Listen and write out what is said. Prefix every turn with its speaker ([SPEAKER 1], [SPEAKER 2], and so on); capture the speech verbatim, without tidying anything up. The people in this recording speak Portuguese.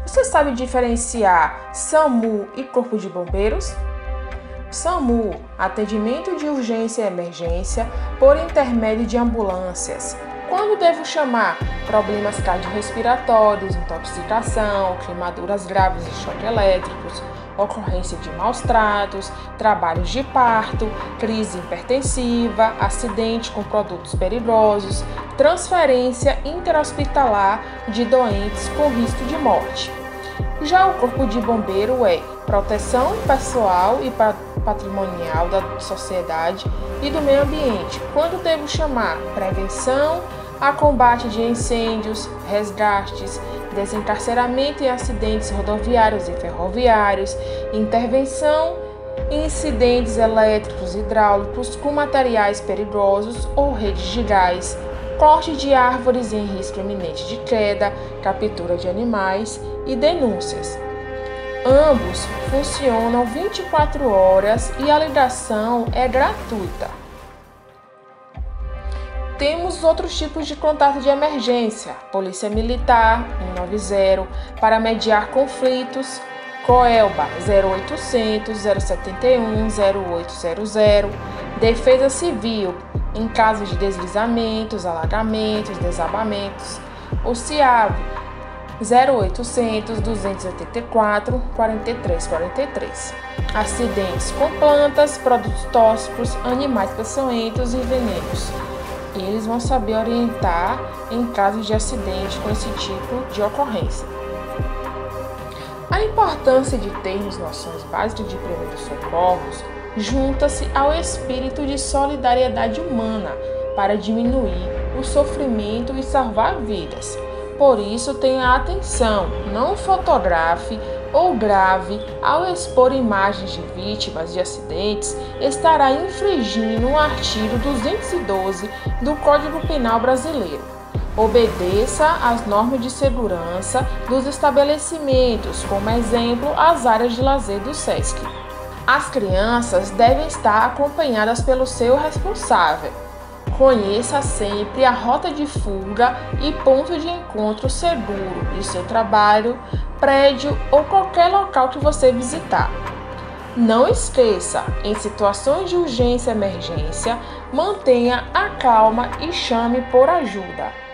[SPEAKER 1] Você sabe diferenciar SAMU e Corpo de Bombeiros? SAMU, atendimento de urgência e emergência por intermédio de ambulâncias. Quando devo chamar? Problemas cardiorrespiratórios, intoxicação, queimaduras graves e choques elétricos, ocorrência de maus tratos, trabalhos de parto, crise hipertensiva, acidente com produtos perigosos, transferência interhospitalar de doentes com risco de morte. Já o Corpo de Bombeiro é proteção pessoal e patrimonial da sociedade e do meio ambiente. Quando devo chamar? Prevenção a combate de incêndios, resgates, desencarceramento em acidentes rodoviários e ferroviários, intervenção em incidentes elétricos e hidráulicos com materiais perigosos ou redes de gás, corte de árvores em risco iminente de queda, captura de animais e denúncias. Ambos funcionam vinte e quatro horas e a ligação é gratuita. Temos outros tipos de contato de emergência: Polícia Militar, cento e noventa, para mediar conflitos, COELBA zero oitocentos, zero setenta e um, zero oito zero zero, Defesa Civil, em caso de deslizamentos, alagamentos, desabamentos, o CIAV zero oitocentos, duzentos e oitenta e quatro, quarenta e três quarenta e três. Acidentes com plantas, produtos tóxicos, animais peçonhentos e venenos. Eles vão saber orientar em caso de acidente com esse tipo de ocorrência. A importância de termos noções básicas de primeiros socorros junta-se ao espírito de solidariedade humana para diminuir o sofrimento e salvar vidas. Por isso, tenha atenção, não fotografe ou grave ao expor imagens de vítimas de acidentes, estará infringindo o artigo duzentos e doze do Código Penal Brasileiro. Obedeça às normas de segurança dos estabelecimentos, como exemplo, as áreas de lazer do SESC. As crianças devem estar acompanhadas pelo seu responsável. Conheça sempre a rota de fuga e ponto de encontro seguro de seu trabalho, prédio ou qualquer local que você visitar. Não esqueça, em situações de urgência e emergência, mantenha a calma e chame por ajuda.